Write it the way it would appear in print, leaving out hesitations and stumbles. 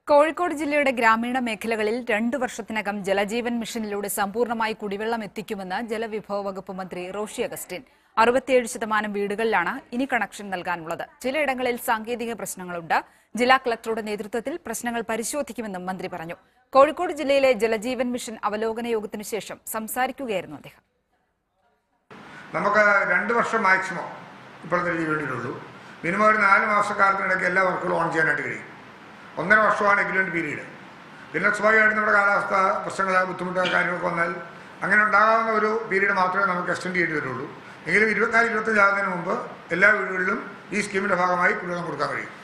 കോഴിക്കോട് ജില്ലയുടെ ഗ്രാമീണ മേഖലകളിൽ 2 വർഷത്തിനകം ജലജീവൻ മിഷനിലൂടെ സമ്പൂർണ്ണമായി കുടിവെള്ളം എത്തിക്കുമെന്ന് ജലവിഭവ വകുപ്പ് മന്ത്രി റോഷി അഗസ്റ്റിൻ. 67% വീടുകളിലാണ് ഇനി കണക്ഷൻ നൽകാനുള്ളത്. ചിലയിടങ്ങളിൽ സാങ്കേതിക പ്രശ്നങ്ങളുണ്ട്. ജില്ലാ കളക്ടറുടെ നേതൃത്വത്തിൽ പ്രശ്നങ്ങൾ പരിശോധിക്കുമെന്നും മന്ത്രി പറഞ്ഞു. കോഴിക്കോട് ജില്ലയിലെ ജലജീവൻ മിഷൻ അവലോകന യോഗത്തിനു ശേഷം സംസാരിക്കുകയായിരുന്നു അദ്ദേഹം. നമുക്ക് 2 വർഷം മാക്സിമം ഇപ്പോഴത്തെ വേണ്ടിയിട്ടുള്ളൂ. മിനിമം ഒരു 4 മാസക്കാലത്തിനിടയ്ക്ക് എല്ലാ വർക്കുകളും ഓൺ ചെയ്യാനായിട്ട് കഴിയും. 1.5 വർഷമാണ് എഗ്രിമെന്റ് പീരീഡ്. പിന്നെ സ്വാഭാവികമായിട്ട് നമ്മുടെ കാലാവസ്ഥ പ്രശ്നങ്ങൾ, ബുദ്ധിമുട്ടുകൾ, കാര്യങ്ങളൊക്കെ വന്നാൽ അങ്ങനെ ഉണ്ടാകാവുന്ന ഒരു പീരീഡ് മാത്രമേ നമുക്ക് എക്സ്റ്റെൻഡ് ചെയ്യേണ്ടി വരുള്ളൂ. എങ്കിലും 24-25 ആകുന്നതിന് മുമ്പ് എല്ലാ വീടുകളിലും ഈ സ്കീമിൻ്റെ ഭാഗമായി കുടിവെള്ളം കൊടുക്കാൻ കഴിയും.